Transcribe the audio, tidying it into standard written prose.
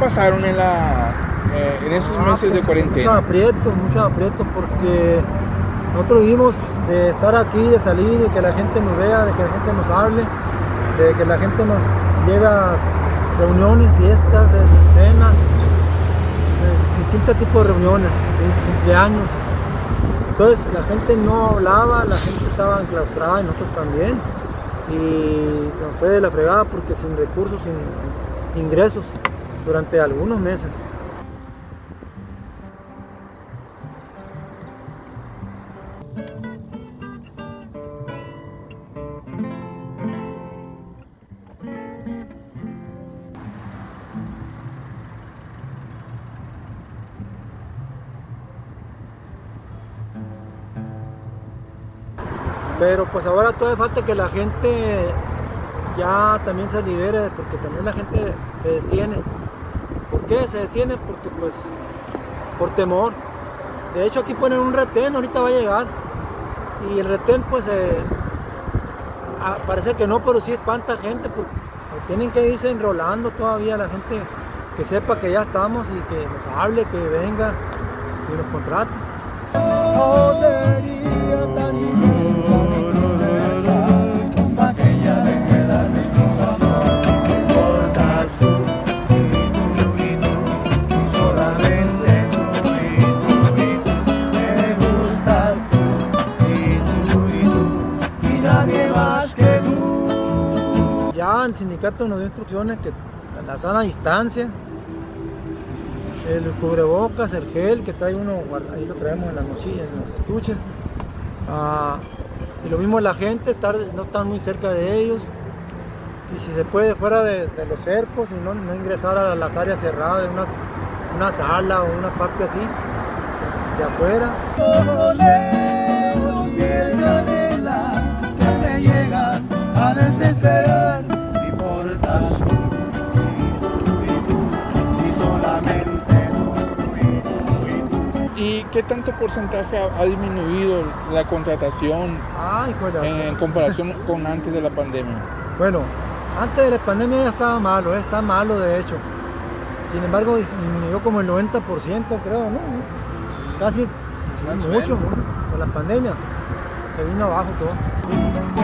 pasaron en esos meses de cuarentena? Mucho aprieto, porque nosotros vivimos de estar aquí, de salir, de que la gente nos vea, de que la gente nos hable, de que la gente nos lleve a reuniones, fiestas, cenas, distintos tipos de reuniones, cumpleaños. Entonces la gente no hablaba, la gente estaba enclaustrada y nosotros también. Y nos fue de la fregada porque sin recursos, sin ingresos durante algunos meses. Pero pues ahora todavía falta que la gente ya también se libere, porque también la gente se detiene. ¿Por qué se detiene? Porque pues por temor. De hecho aquí ponen un retén, ahorita va a llegar. Y el retén pues parece que no, pero sí espanta gente, porque tienen que irse enrolando todavía la gente, que sepa que ya estamos y que nos hable, que venga y nos contrate. No sería tan inmensa mi tristeza, aquella de quedarme sin su amor. Me importas tú, y tú, solamente tú, me gustas tú, y nadie más que tú. Ya el sindicato nos dio instrucciones que la sana distancia, el cubrebocas, el gel que trae uno, ahí lo traemos en las mochilas, en los estuches. Y lo mismo la gente, no estar muy cerca de ellos. Y si se puede, fuera de los cercos, y no ingresar a las áreas cerradas de una sala o una parte así, de afuera. Todo lejos viene anhela, que me llegan a desesperar. Me importas tú, y solamente ¿Y qué tanto porcentaje ha disminuido la contratación en comparación con antes de la pandemia? Bueno, antes de la pandemia ya estaba malo, está malo de hecho. Sin embargo, disminuyó como el 90%, creo, ¿no? Casi, mucho, con la pandemia. Se vino abajo todo.